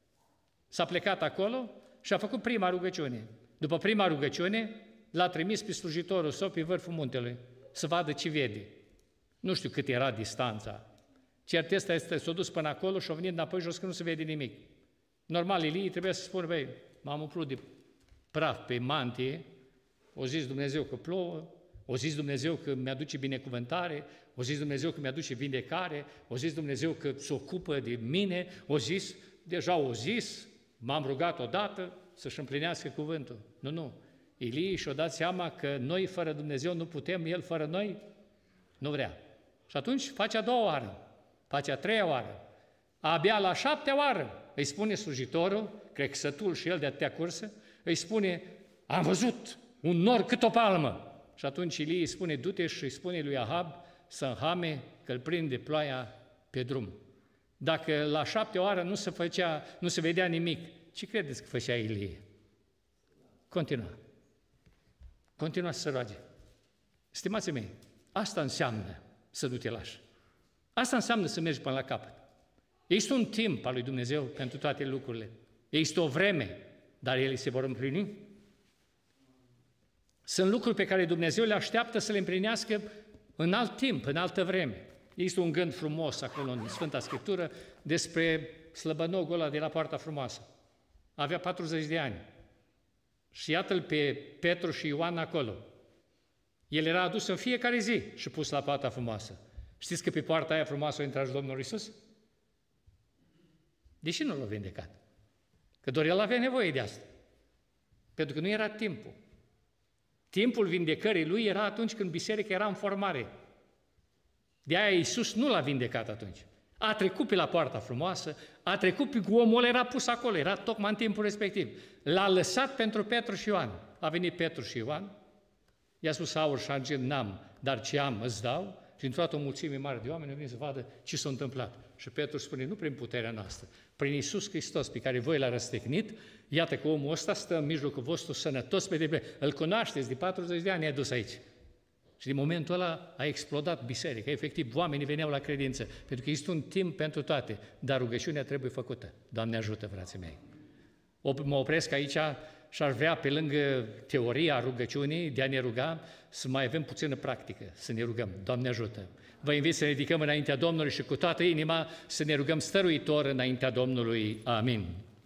S-a plecat acolo și a făcut prima rugăciune. După prima rugăciune, l-a trimis pe slujitorul său pe vârful muntelui să vadă ce vede. Nu știu cât era distanța. Cert este, este s-a dus până acolo și a venit înapoi jos că nu se vede nimic. Normal, Ilie trebuia să spună, băi, m-am umplut de praf pe mantie, o zis Dumnezeu că plouă, o zis Dumnezeu că mi-aduce binecuvântare, o zis Dumnezeu că mi-aduce vindecare, o zis Dumnezeu că se ocupă de mine, o zis, deja o zis, m-am rugat odată să-și împlinească cuvântul. Nu, nu. Ilie și-a dat seama că noi fără Dumnezeu nu putem, El fără noi nu vrea. Și atunci face a doua oară, face a treia oară. Abia la șaptea oară îi spune slujitorul, cred că sătul și el de atâtea curse, îi spune, am văzut un nor cât o palmă. Și atunci Ilie îi spune, du-te și îi spune lui Ahab să înhame că îl prinde ploaia pe drum. Dacă la șaptea oară nu se făcea, nu se vedea nimic, ce credeți că făcea Ilie? Continua. Continua să se roage. Stimații mei, asta înseamnă să nu te lași. Asta înseamnă să mergi până la capăt. Există un timp al lui Dumnezeu pentru toate lucrurile. Există o vreme, dar ele se vor împlini. Sunt lucruri pe care Dumnezeu le așteaptă să le împlinească în alt timp, în altă vreme. Există un gând frumos acolo în Sfânta Scriptură despre slăbănogul ăla de la Poarta Frumoasă. Avea patruzeci de ani. Și iată-l pe Petru și Ioan acolo. El era adus în fiecare zi și pus la Poarta Frumoasă. Știți că pe poarta aia frumoasă a intrat și Domnul Iisus? Deși nu l-a vindecat? Că doar el avea nevoie de asta. Pentru că nu era timpul. Timpul vindecării lui era atunci când biserica era în formare. De aia Iisus nu l-a vindecat atunci. A trecut pe la Poarta Frumoasă, a trecut pe omul era pus acolo, era tocmai în timpul respectiv. L-a lăsat pentru Petru și Ioan. A venit Petru și Ioan, i-a spus aur și argint n-am, dar ce am îți dau. Și într-o dată o mulțime mare de oameni vine să vadă ce s-a întâmplat. Și Petru spune, nu prin puterea noastră, prin Iisus Hristos, pe care voi l-a răstignit, iată că omul ăsta stă în mijlocul vostru sănătos pe deplin. Îl cunoașteți, de patruzeci de ani ne-a dus aici. Și din momentul ăla a explodat biserica. Efectiv, oamenii veneau la credință, pentru că este un timp pentru toate, dar rugăciunea trebuie făcută. Doamne ajută, frații mei! Mă opresc aici și aș vrea, pe lângă teoria rugăciunii, de a ne ruga, să mai avem puțină practică, să ne rugăm. Doamne ajută! Vă invit să ne ridicăm înaintea Domnului și cu toată inima să ne rugăm stăruitor înaintea Domnului. Amin.